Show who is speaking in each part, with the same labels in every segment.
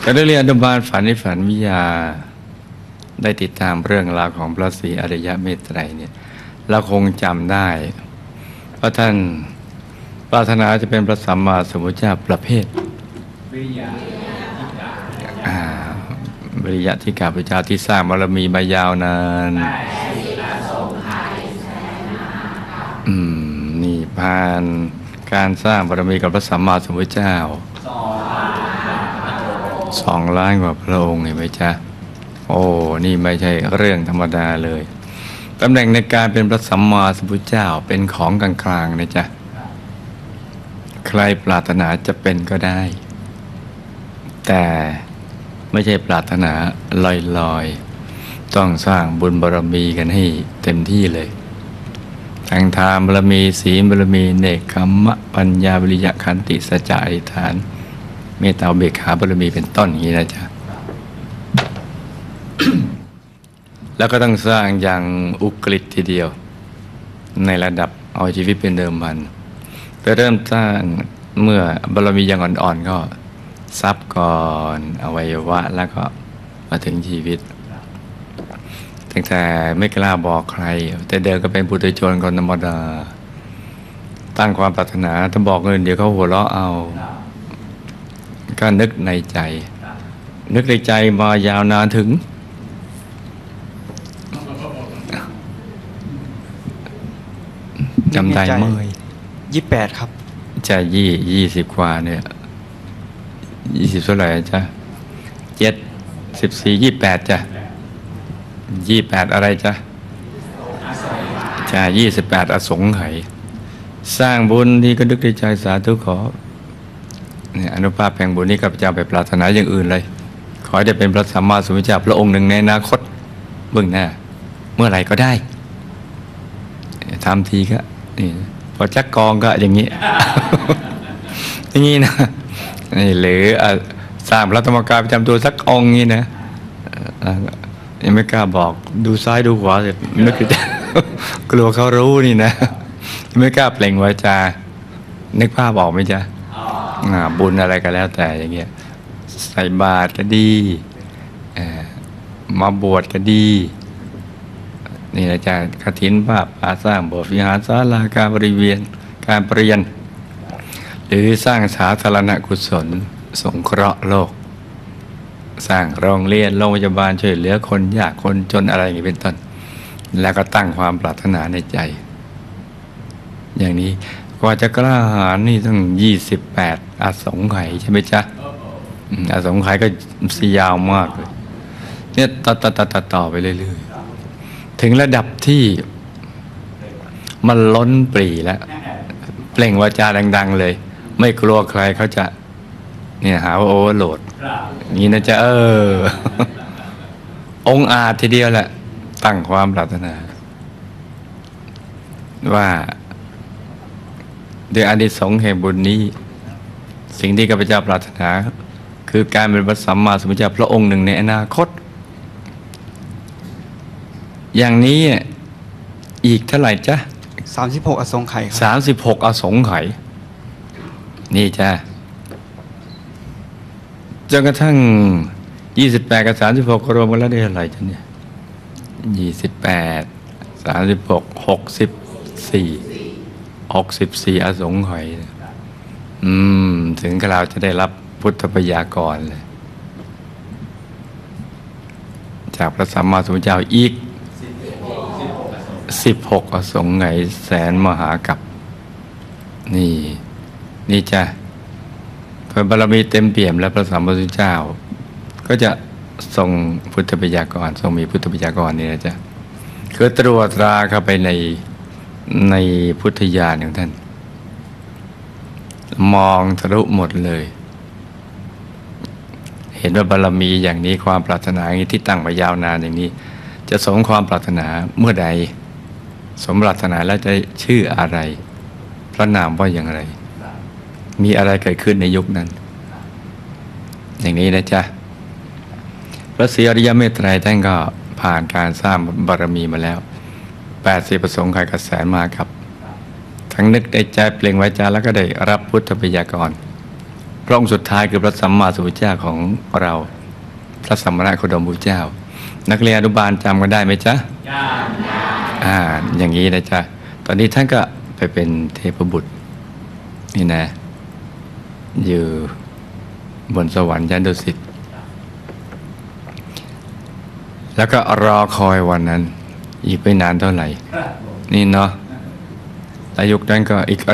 Speaker 1: ก็ได้เรียนอนุบาลฝันในฝันวิทยาได้ติดตามเรื่องราวของพระศรีอริยเมตไตรเนี่ยเราคงจำได้เพราะท่านปรารถนาจะเป็นพระสัมมาสัมพุทธเจ้าประเภทวิริยะที่กาพเจ้าที่สร้างบารมีมายาวนานนี่ผ่านการสร้างบารมีกับพระสัมมาสัมพุทธเจ้า2 ล้านกว่าพระองค์เห็นไหมจ๊ะโอ้นี่ไม่ใช่เรื่องธรรมดาเลยตำแหน่งในการเป็นพระสัมมาสัมพุทธเจ้าเป็นของกลางๆนะจ๊ะใครปรารถนาจะเป็นก็ได้แต่ไม่ใช่ปรารถนาลอยๆต้องสร้างบุญบารมีกันให้เต็มที่เลยทั้งทานบารมีศีลบารมีเนกขัมมะปัญญาวิริยะขันติสัจจะอธิษฐานเมตตาอุเบกขาบารมีเป็นต้นอย่างนี้นะจ๊ะ แล้วก็ต้องสร้างอย่างอุกฤษทีเดียวในระดับเอาชีวิตเป็นเดิมพันไปเริ่มสร้างเมื่อบารมียังอ่อนๆก็ทรัพย์ก่อนอวัยวะแล้วก็มาถึงชีวิตตั้งแต่ไม่กล้าบอกใครแต่เดิมก็เป็นปุถุชนคนธรรมดาตั้งความปรารถนาถ้าบอกเงินเดี๋ยวเขาหัวเราะเอาก็นึกในใจมายาวนานถึงจำได้เมื่อ
Speaker 2: 28ครับ
Speaker 1: จะ20 กว่าเนี่ย20เท่าไหร่จ๊ะ14 28จ้ะ28อะไรจ๊ะจะ28อสงไขยสร้างบุญนี่ก็นึกในใจสาธุขอเนี่ยอนุภาพแห่งบุญนี้ข้าพเจ้าไปปรารถนาอย่างอื่นเลยขอให้ได้เป็นพระสัมมาสัมพุทธเจ้าพระองค์หนึ่งในอนาคตเบื้องหน้าเมื่อไหร่ก็ได้ทำทีก็นี่พอจักกองก็อย่างนี้ อย่างนี้นะนี่หรือสร้างพระธรรมกายประจำตัวสักองค์นี้นะยังไม่กล้าบอกดูซ้ายดูขวาเสร็จนึกกลัวเขารู้นี่นะไม่กล้าเปล่งวาจานึกภาพบอกไหมจ๊ะบุญอะไรก็แล้วแต่อย่างเงี้ยใส่บาตรก็ดีมาบวชก็ดีนี่นะจ๊ะกฐินผ้าป่าสร้างโบสถ์วิหารศาลาการบริเวณการเปลี่ยนหรือสร้างสาธารณกุศลสงเคราะห์โลกสร้างโรงเรียนโรงพยาบาลช่วยเหลือคนยากคนจนอะไรอย่างนี้เป็นต้นแล้วก็ตั้งความปรารถนาในใจอย่างนี้กว่าจะกล้าหาญนี่ต้อง28อสงไขยใช่ไหมจ๊ะอสงไขยก็ยาวมากเลยเนี่ยต่อไปเรื่อยๆถึงระดับที่มันล้นปรีแล้วเปล่งวาจาดังๆเลยไม่กลัวใครเขาจะเนี่ยหาว่าโอเวอร์โหลดนี่นะจ๊ะองค์อาจทีเดียวแหละตั้งความปรารถนาว่าด้วยอานิสงส์แห่งบุญนี้สิ่งที่ข้าพเจ้าปรารถนาคือการเป็นพระสัมมาสัมพุทธเจ้าพระองค์หนึ่งในอนาคตอย่างนี้อีกเท่าไหร่จ๊ะ
Speaker 2: 36อสงไขย
Speaker 1: ครับ36อสงไขยนี่จ้ะจนกระทั่ง28กับ36รวมกันแล้วได้เท่าไหร่จ๊ะเนี่ย28 36 64อสงไขยถึงเราจะได้รับพุทธพยากรเลยจากพระสัมมาสัมพุทธเจ้าอีก16อสงไขยแสนมหากัปนี่จ้ะพระบารมีเต็มเปี่ยมแล้วพระสัมมาสัมพุทธเจ้าก็จะทรงพุทธพยากรทรงมีพุทธพยากรนี่นะจ๊ะคือตรวจตราเข้าไปในพุทธญาณของท่านมองทะลุหมดเลยเห็นว่าบารมีอย่างนี้ความปรารถนาอย่างนี้ที่ตั้งมายาวนานอย่างนี้จะสมความปรารถนาเมื่อใดสมปรารถนาแล้วจะชื่ออะไรพระนามว่าอย่างไรมีอะไรเกิดขึ้นในยุคนั้นอย่างนี้นะจ๊ะพระศรีอริยเมตไตรท่านก็ผ่านการสร้างบารมีมาแล้ว80ประสงค์ไขยกับแสนมาครับทั้งนึกในใจเปล่งวาจาแล้วก็ได้รับพุทธพยากรพระองค์สุดท้ายคือพระสัมมาสัมพุทธเจ้าของเราพระสัมมาสัมพุทธเจ้านักเรียนอนุบาลจำกันได้ไหมจ๊ะอย่างนี้นะจ๊ะตอนนี้ท่านก็ไปเป็นเทพบุตรนี่นะอยู่บนสวรรค์ชั้นดุสิตแล้วก็รอคอยวันนั้นอีกไม่นานเท่าไหร่นี่เนาะอายุนั้นก็อีก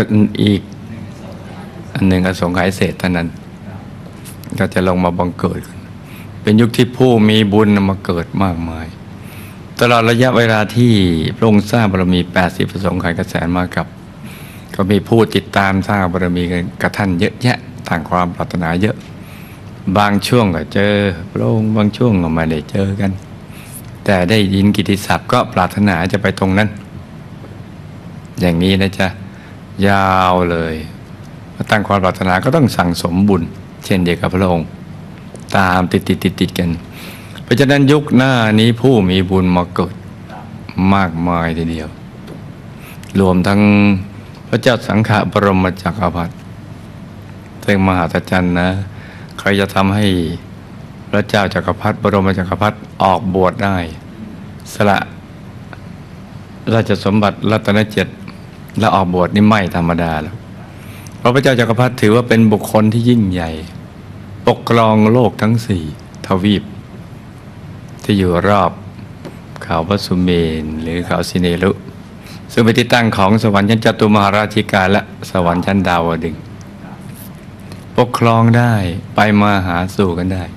Speaker 1: อันหนึ่งอสงไขยเศษเท่านั้นก็จะลงมาบังเกิดเป็นยุคที่ผู้มีบุญมาเกิดมากมายตลอดระยะเวลาที่พระองค์สร้างบารมี80ประสงค์ไขกระแสมากับก็มีผู้ติดตามสร้างบารมีกันกับท่านเยอะแยะต่างความปรารถนาเยอะบางช่วงก็เจอพระองค์บางช่วงก็ไม่ได้เจอกันแต่ได้ยินกิตติศัพท์ก็ปรารถนาจะไปตรงนั้นอย่างนี้นะจ๊ะยาวเลยตั้งความปรารถนาก็ต้องสั่งสมบุญเช่นเดียวกับพระองค์ตามติดกันเพราะฉะนั้นยุคหน้านี้ผู้มีบุญมาเกิดมากมายทีเดียวรวมทั้งพระเจ้าสังฆบรมจักรพรรดิซึ่งมหัศจรรย์นะใครจะทำให้พระเจ้าจักรพรรดิบรมจักรพรรดิออกบวชได้สละราชสมบัติรัตนเจ็ดและออกบวชนี่ไม่ธรรมดาแล้วเพราะพระเจ้าจักรพรรดิถือว่าเป็นบุคคลที่ยิ่งใหญ่ปกครองโลกทั้ง4ทวีปที่อยู่รอบเขาพระสุเมนหรือเขาสิเนลุซึ่งเป็นที่ตั้งของสวรรค์ชั้นจตุมหาราชิกาและสวรรค์ชั้นดาวดึงส์ปกครองได้ไปมาหาสู่กันได้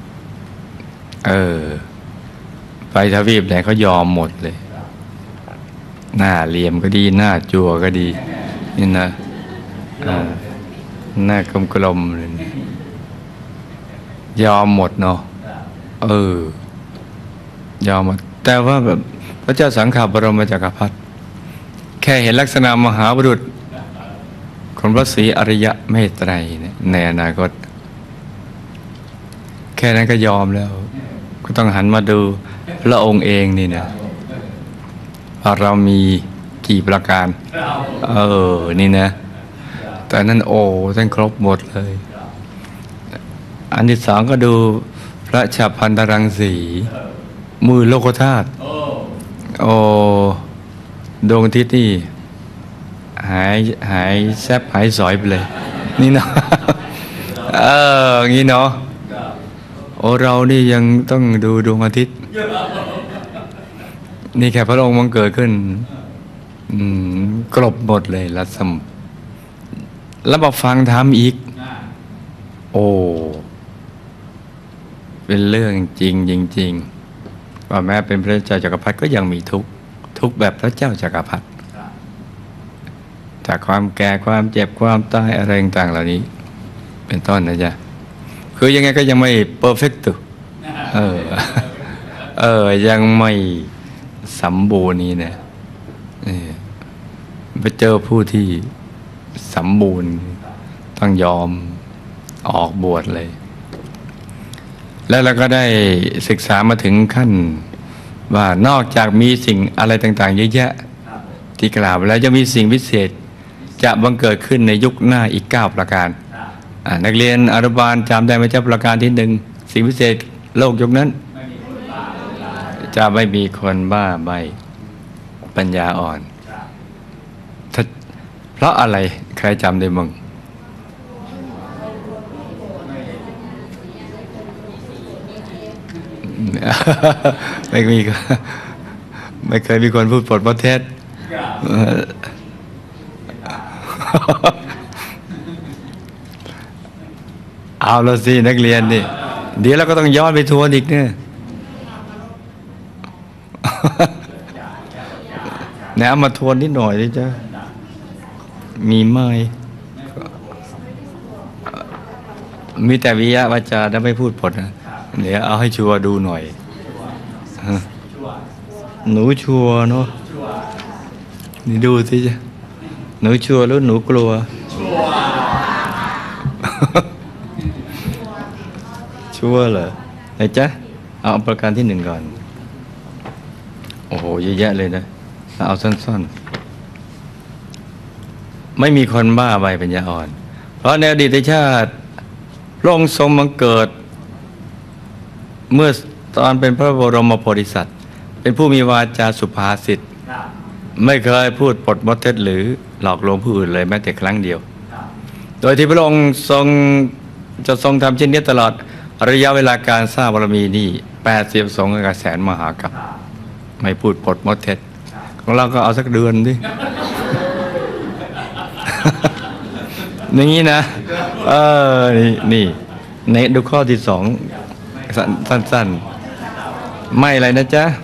Speaker 1: ไปทวีปไหนเขายอมหมดเลยหน้าเหลี่ยมก็ดีหน้าจั่วก็ดีนี่นะหน้ากลมๆเลยยอมหมดเนาะยอมหมดแต่ว่าแบบพระเจ้าสังฆบรมจักรพรรดิแค่เห็นลักษณะมหาบุรุษของพระศรีอริยะเมตไตรในอนาคตแค่นั้นก็ยอมแล้วก็ต้องหันมาดูพระองค์เองนี่นะว่าเรามีกี่ประการนี่นะแต่นั้นท่านครบหมดเลยอันที่สองก็ดูพระฉัพพันตรังสีมือโลกธาตุดวงอาทิตย์นี่หายแซบหายสอยไปเลยนี่เนาะงี้เนาะเรานี่ยังต้องดูดวงอาทิตย์นี่แค่พระองค์มันเกิดขึ้นกลบหมดเลยรัศมแล้วมาฟังธรรมอีกเป็นเรื่องจริงว่าแม้เป็นพระเจ้าจักรพรรดิก็ยังมีทุกข์แบบพระเจ้าจักรพรรดิจากความแก่ความเจ็บความตายอะไรต่างๆเหล่านี้เป็นต้นนะจ๊ะคือยังไงก็ยังไม่เพอร์เฟกต์ยังไม่สมบูรณ์นี่นะไปเจอผู้ที่สมบูรณ์ต้องยอมออกบวชเลยแล้วเราก็ได้ศึกษามาถึงขั้นว่านอกจากมีสิ่งอะไรต่างๆเยอะแยะที่กล่าวแล้วจะมีสิ่งพิเศษจะบังเกิดขึ้นในยุคหน้าอีก9ประการนักเรียนอนุบาลจำได้ไหมจ๊ะประการที่1สิ่งพิเศษโลกยุคนั้นจะไม่มีคนบ้าใบปัญญาอ่อนเพราะอะไรใครจำได้มั้งไม่เคยมีคนพูดปดประเทศเอาละสินักเรียนนี่เดี๋ยวเราก็ต้องย้อนไปทวนอีกเนี่ยเอามาทวนนิดหน่อยดิจ้ะมีไหมมีแต่วิยะวาจาแล้วไม่พูดผลนะเดี๋ยวเอาให้ชัวร์ดูหน่อยหนูชัวร์เนาะนี่ดูสิจ้ะหนูชัวร์หรือหนูกลัวชัวร์เหรอไหนจ๊ะเอาประการที่1ก่อนโอ้โหเยอะแยะเลยนะเอาสั้นๆไม่มีคนบ้าใบปัญญาอ่อนเพราะในอดีตชาติระองค์ทรงบังเกิดเมื่อตอนเป็นพระบรมโพธิสัตว์เป็นผู้มีวาจาสุภาษิตไม่เคยพูดปดมดเท็จหรือหลอกลวงผู้อื่นเลยแม้แต่ครั้งเดียวโดยที่พระองค์จะทรงทำเช่นนี้ตลอดระยะเวลาการสร้างบารมีนี่82 กแสนมหากัปไม่พูดปดมดเท็จของเราก็เอาสักเดือนดิ อย่างนี้นะนี่ในดูข้อที่2สั้นๆไม่อะไรนะจ๊ะ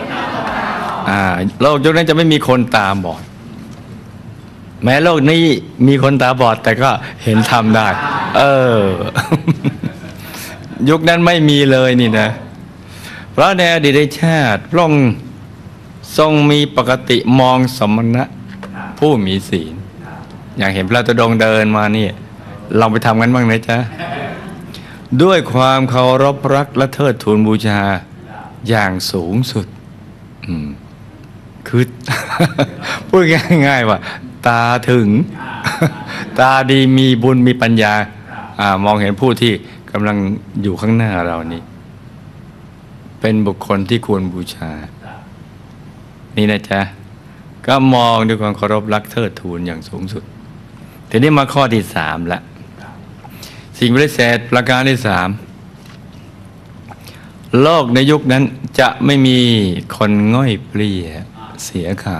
Speaker 1: โลกยุคนั้นจะไม่มีคนตาบอดแม้โลกนี้มีคนตาบอดแต่ก็เห็นธรรมได้ยุคนั้นไม่มีเลยนี่นะเพราะในอดีตชาติพระองค์ทรงมีปกติมองสมณะผู้มีศีลอย่างเห็นพระธุดงค์เดินมานี่ลองไปทำกันบ้างนะจ๊ะด้วยความเคารพรักและเทิดทูนบูชาอย่างสูงสุดคือ พูดง่ายๆว่าตาถึง ตาดีมีบุญมีปัญญามองเห็นผู้ที่กำลังอยู่ข้างหน้าเรานี่เป็นบุคคลที่ควรบูชานี่นะจ๊ะก็มองด้วยความเคารพรักเทิดทูนอย่างสูงสุดทีนี้มาข้อที่3ละสิ่งพิเศษประการที่3โลกในยุคนั้นจะไม่มีคนง่อยเปลี่ยเสียขา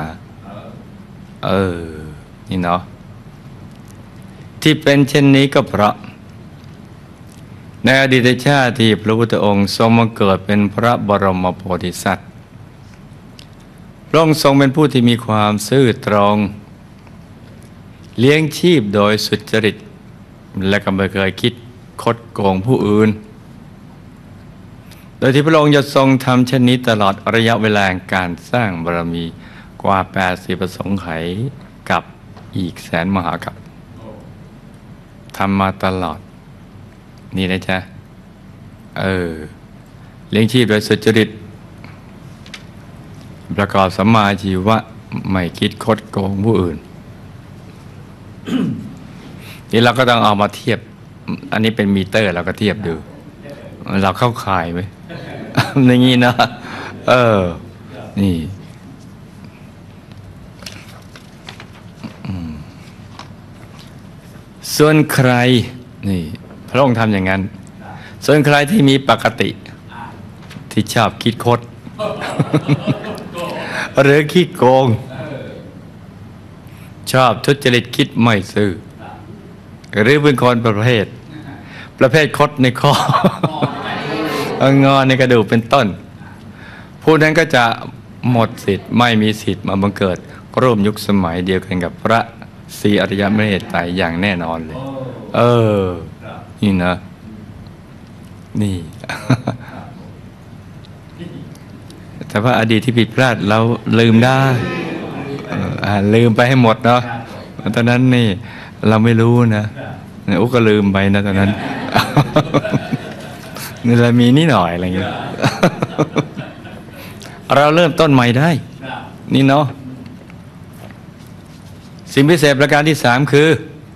Speaker 1: นี่เนาะที่เป็นเช่นนี้ก็เพราะในอดีตชาติที่พระพุทธองค์ทรงมาเกิดเป็นพระบรมโพธิสัตว์พระองค์ทรงเป็นผู้ที่มีความซื่อตรงเลี้ยงชีพโดยสุจริตและก็ไม่เคยคิดคดโกงผู้อื่นโดยที่พระองค์จะทรงทำเช่นนี้ตลอดระยะเวลาการสร้างบารมีกว่า80 ประสงค์ไขกับอีกแสนมหากัปทำมาตลอดนี่นะจ๊ะเลี้ยงชีพโดยสุจริตประกอบสัมมาอาชีวะไม่คิดคดโกงผู้อื่น นี่เราก็ต้องเอามาเทียบอันนี้เป็นมีเตอร์เราก็เทียบดูเราเข้าข่ายไหม อย่างนี้นะนี่ส่วนใครนี่พระองค์ทำอย่างนั้นส่วนใครที่มีปกติที่ชอบคิดคด หรือขี้โกงชอบทุจริตคิดไม่ซื่อหรือเป็นคนประเภทคดในข้อ งอในกระดูกเป็นต้นผู้นั้นก็จะหมดสิทธิ์ไม่มีสิทธิ์มาบังเกิดร่วมยุคสมัยเดียวกันกับพระศรีอริยเมตไตรอย่างแน่นอนเลยนี่นะนี่ แต่ว่าอดีตที่ผิดพลาดเราลืมได้ลืมไปให้หมดเนาะตอนนั้นนี่เราไม่รู้นะอุ๊กก็ลืมไปนะตอนนั้น นี่เรามีนิดหน่อยอะไรเงี้ย เราเริ่มต้นใหม่ได้นี่เนาะสิ่งพิเศษประการที่3คือ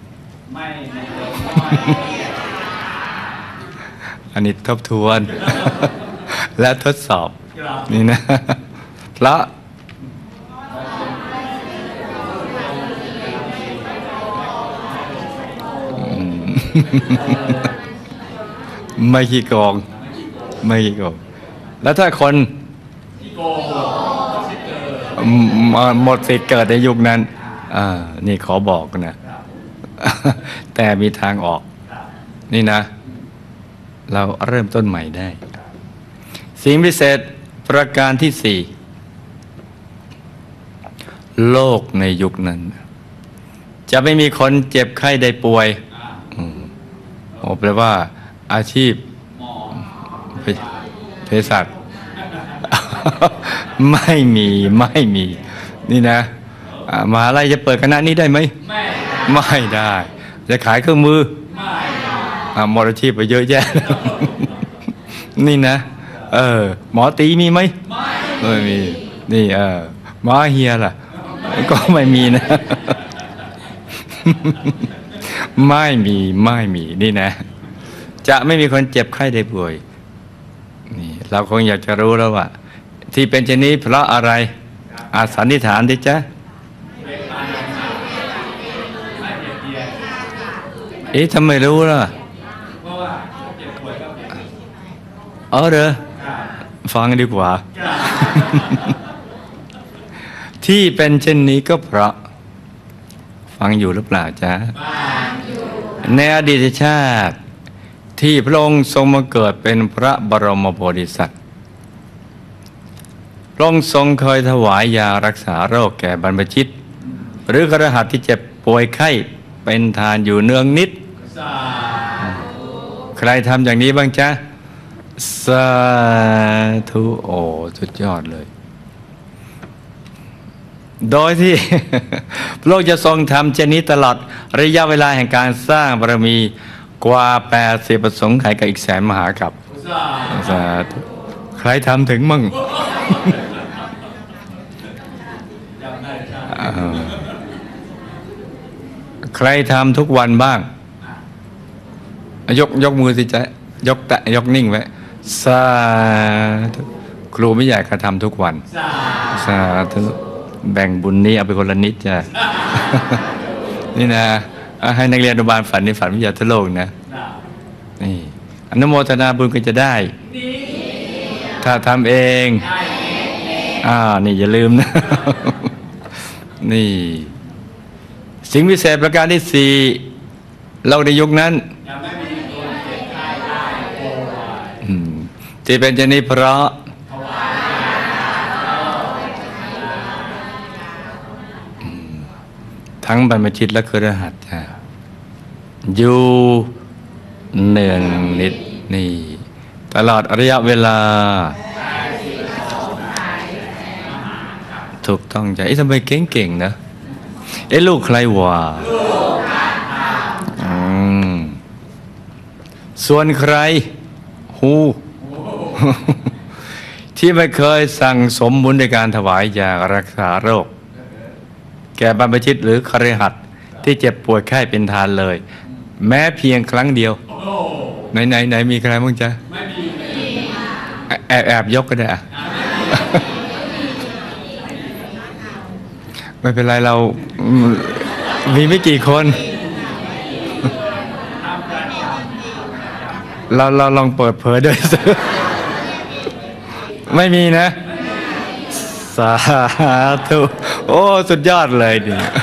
Speaker 1: อันนี้ทบทวน และทดสอบนี่นะเพราะไม่ขี้โกงแล้วถ้าคนหมดสิทธิ์เกิดในยุคนั้นนี่ขอบอกนะ แต่มีทางออกนี่นะเราเริ่มต้นใหม่ได้สิ่งพิเศษประการที่4โลกในยุคนั้นจะไม่มีคนเจ็บไข้ได้ป่วยแปลว่าอาชีพเภสัช ไม่มีนี่นะมหาลัยจะเปิดคณะนี้ได้ไหมไม่ได้จะขายเครื่องมือหมดอาชีพไปเยอะแยะ นี่นะหมอตีมีไหมไม่มีนี่หมอเฮียล่ะก็ไม่มีนะ ไม่มีนี่นะจะไม่มีคนเจ็บไข้ได้ป่วยนี่เราคงอยากจะรู้แล้วว่าที่เป็นเช่นนี้เพราะอะไรอาสันนิษฐานดิจ๊ะทำไมรู้ล่ะเหรอฟังดีกว่า ที่เป็นเช่นนี้ก็เพราะฟังอยู่หรือเปล่าจ๊ะในอดีตชาติที่พระองค์ทรงมาเกิดเป็นพระบรมโพธิสัตว์พระองค์ทรงเคยถวายยารักษาโรคแก่บรรพชิตหรือคฤหัสถ์ที่เจ็บป่วยไข้เป็นทานอยู่เนืองนิดใครทำอย่างนี้บ้างจ๊ะสาธุโอ้สุดยอดเลยโดยที่ พระองค์จะทรงทำเช่นนี้ตลอดระยะเวลาแห่งการสร้างบารมีกว่า80ประสงค์ไขยกับอีกแสนมหากัปสาธุใครทำถึงมั่ง ใครทำทุกวันบ้างยกมือสิจ๊ะยกนิ่งไว้สาธุครูไม่ใหญ่ก็ทำทุกวันสาธุแบ่งบุญนี้เอาไปคนละนิดจ้ะ นี่นะให้นักเรียนอนุบาลฝันในฝันวิทยาทโลกนะนี่อนุโมทนาบุญก็จะได้ถ้าทำเองนี่อย่าลืมนะ นี่สิ่งพิเศษประการที่สี่เราในยุคนั้นที่เป็นเช่นนี้เพราะทั้งบรรพชิตและคฤหัสถ์อยู่เนืองนิดนี่ตลอดระยะเวลาถูกต้องจ้ะทำไมเก่งๆนะลูกใครวะส่วนใครหู ที่ไม่เคยสั่งสมบุญในการถวายยารักษาโรคแก่บรรพชิตหรือคฤหัสถ์ที่เจ็บป่วยไข้เป็นทานเลย แม้เพียงครั้งเดียวไหนมีใครบ้างจ๊ะแอบยกก็ได้ไม่เป็นไรเรามีไม่กี่คนเราลองเปิดเผยด้วยสิไม่มีนะสาธุโอ้สุดยอดเลย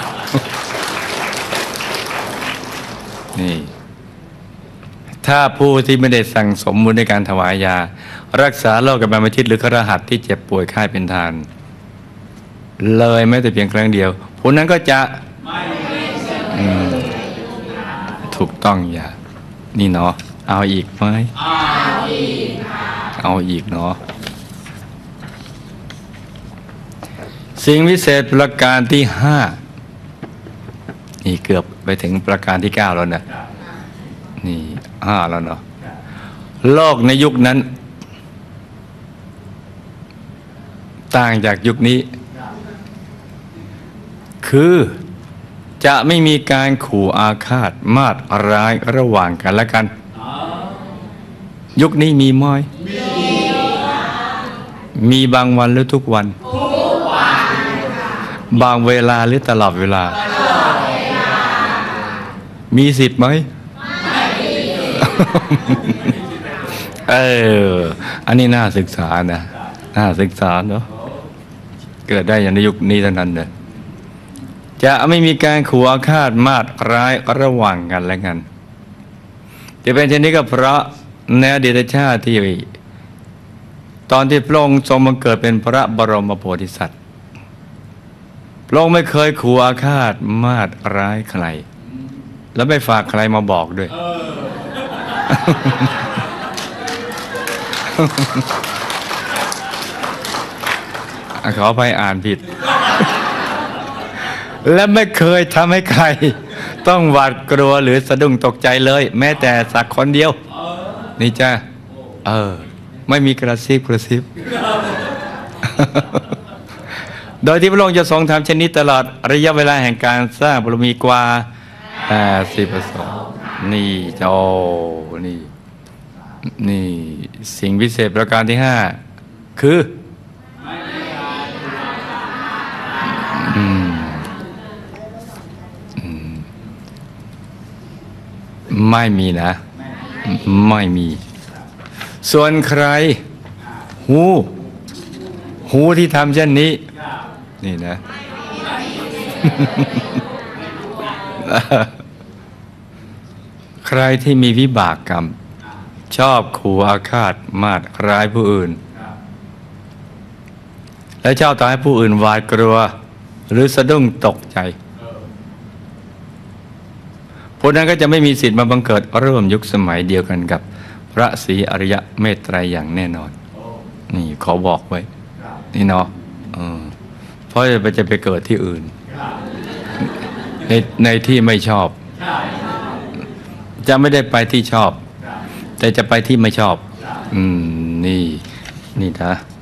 Speaker 1: นี่ถ้าผู้ที่ไม่ได้สั่งสมบุญในการถวายยารักษาโรคกับบรรพชิตหรือคฤหัสถ์ที่เจ็บป่วยไข้เป็นทานเลยแม้แต่เพียงครั้งเดียวผู้นั้นก็จะถูกต้องอย่านี่เนาะเอาอีกไหมเอาอีกเนาะสิ่งวิเศษประการที่5นี่เกือบไปถึงประการที่9แล้วนะนี่5แล้วเนาะโลกในยุคนั้นต่างจากยุคนี้คือจะไม่มีการขู่อาฆาตมาตร้ายระหว่างกันและกันยุคนี้มีมั้ยมีบางวันหรือทุกวันบางเวลาหรือตลอดเวลามีสิทธิ์ไหมอันนี้น่าศึกษานะน่าศึกษาเนาะเกิดได้อย่างในยุคนี้เท่านั้นเลยจะไม่มีการขู่อาฆาตมาตร้ายระหว่างกันและกันจะเป็นเช่นนี้ก็เพราะในอดีตชาติที่ตอนที่พระองค์ทรงมาเกิดเป็นพระบรมโพธิสัตว์พระองค์ไม่เคยขู่อาฆาตมาตร้ายใครแล้วไม่ฝากใครมาบอกด้วย ขอไปอ่านผิด และไม่เคยทำให้ใครต้องหวาดกลัวหรือสะดุ้งตกใจเลยแม้แต่สักคนเดียวนี่จ้าไม่มีกระซิบ โดยที่พระองค์จะทรงทำเช่นนี้ตลอดระยะเวลาแห่งการสร้างบารมีกว่า80 ประสงค์นี่โอ้นี่นี่สิ่งพิเศษประการที่ห้าคืออืมอืมไม่มีนะ ไม่มี ส่วนใครหูที่ทำเช่นนี้ นี่นะ ใครที่มีวิบากกรรม ชอบขู่อาฆาตมาตร้ายผู้อื่น และชอบทำให้ผู้อื่นหวาดกลัว หรือสะดุ้งตกใจผู้นั้นก็จะไม่มีสิทธิ์มาบังเกิดร่วมยุคสมัยเดียวกันกับพระศรีอริยเมตไตรอย่างแน่นอนนี่ขอบอกไว้นี่เนาะเพราะจะไปเกิดที่อื่นในที่ไม่ชอบ จะไม่ได้ไปที่ชอบ แต่จะไปที่ไม่ชอบนี่นะ